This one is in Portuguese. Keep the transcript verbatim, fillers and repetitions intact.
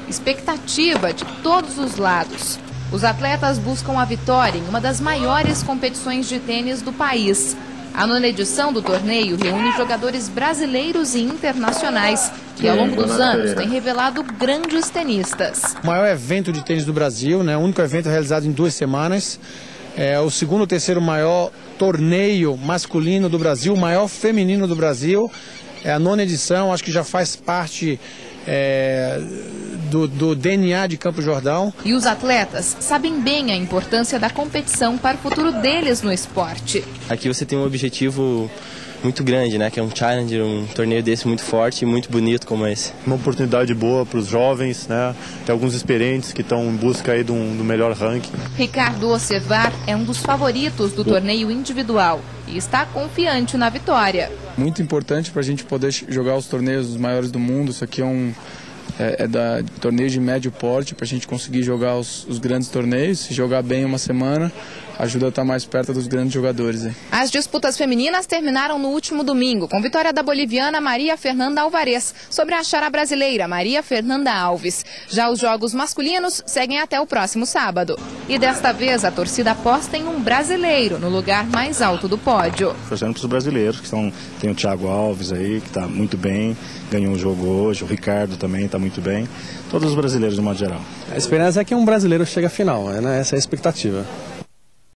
expectativa de todos os lados. Os atletas buscam a vitória em uma das maiores competições de tênis do país. A nona edição do torneio reúne jogadores brasileiros e internacionais, que ao longo dos anos têm revelado grandes tenistas. O maior evento de tênis do Brasil, né? O único evento realizado em duas semanas. É o segundo ou terceiro maior torneio masculino do Brasil, o maior feminino do Brasil. É a nona edição, acho que já faz parte é, do, do D N A de Campos Jordão. E os atletas sabem bem a importância da competição para o futuro deles no esporte. Aqui você tem um objetivo muito grande, né? Que é um challenger, um torneio desse muito forte e muito bonito como esse. Uma oportunidade boa para os jovens, né? Tem alguns experientes que estão em busca aí do, do melhor ranking. Ricardo Ocevar é um dos favoritos do torneio individual e está confiante na vitória. Muito importante para a gente poder jogar os torneios dos maiores do mundo. Isso aqui é um é, é da torneio de médio porte para a gente conseguir jogar os, os grandes torneios. Se jogar bem uma semana, ajuda a estar mais perto dos grandes jogadores. Hein? As disputas femininas terminaram no último domingo, com vitória da boliviana Maria Fernanda Alvarez sobre a xará brasileira Maria Fernanda Alves. Já os jogos masculinos seguem até o próximo sábado. E desta vez a torcida aposta em um brasileiro no lugar mais alto do pódio. Torcendo para os brasileiros, que são, tem o Thiago Alves aí, que está muito bem, ganhou um jogo hoje, o Ricardo também está muito bem. Todos os brasileiros de modo geral. A esperança é que um brasileiro chegue à final, né? Essa é a expectativa.